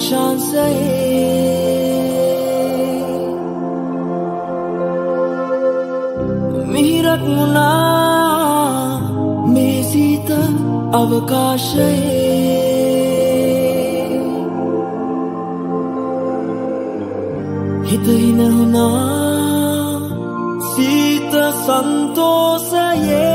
මිහිරක් මුණා මේ සීත අවකාශයේ හිත හිනහුණා සීත සන්තෝෂයේ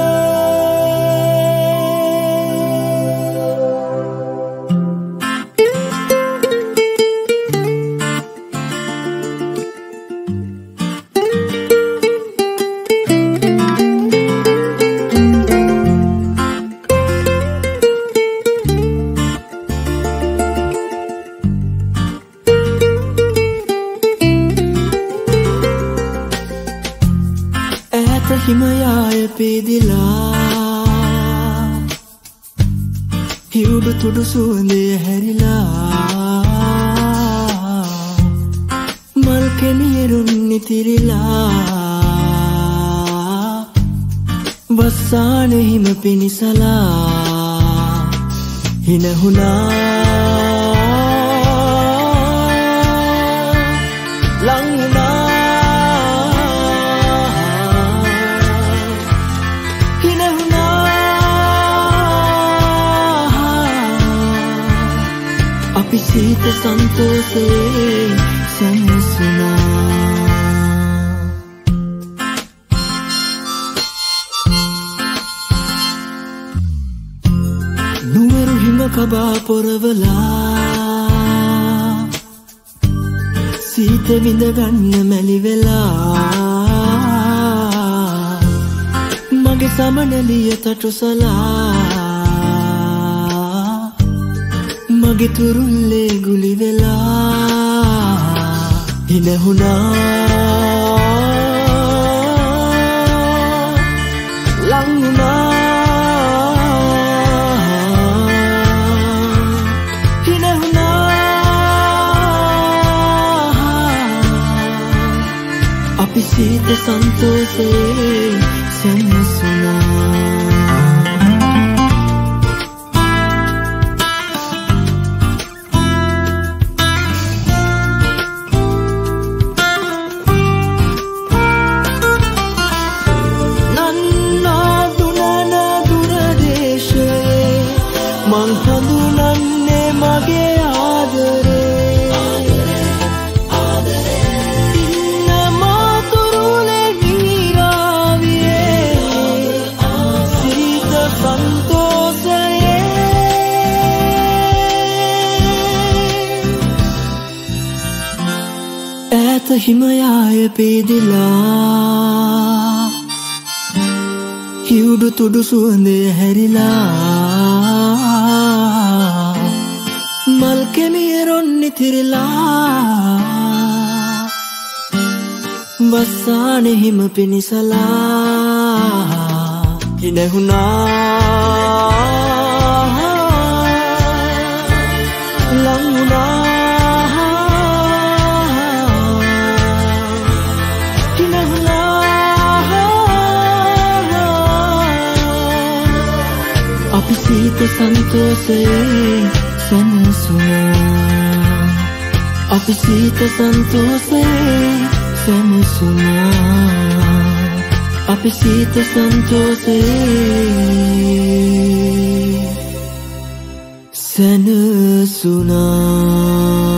හිමයාය පේදිලා හිවුඩු තුඩු සුවඳය හැරිලා මල් කෙනියරුන් නිතිරිලා වස්සානෙ හිම පිනිසලා හිනහුණා ලංවුණා අපි සීත සන්තෝෂයේ සැනසුණා නුවරු හිම කබා පොරවලා සීත විඳ ගන්න මැලි වෙලා මගේ සමනලිය තටුසලා මගේ තුරුල්ලේ ගුලි වෙලා හිනහුණා ලංවුණා හිනහුණා අපි සීත සන්තෝෂයේ සැනසුණා මං හඳුනන්නේ මගේ ආදරේ ඉන්න මාතුරුලේ ගිරාවියේ සීත සන්තෝෂයේ ඈත හිමයාය පේදිලා හිවුඩු තුඩු සුවඳය හැරිලා මල් කෙමියරොන් නිතිරිලා වස්සානෙ හිම පිනිසලා හිනහුණා ලංවුණා අපි සීත සන්තෝෂයේ සැනසුණා අපි සීත සන්තෝෂයේ සැනසුණා අපි සීත සන්තෝෂයේ සැනසුණා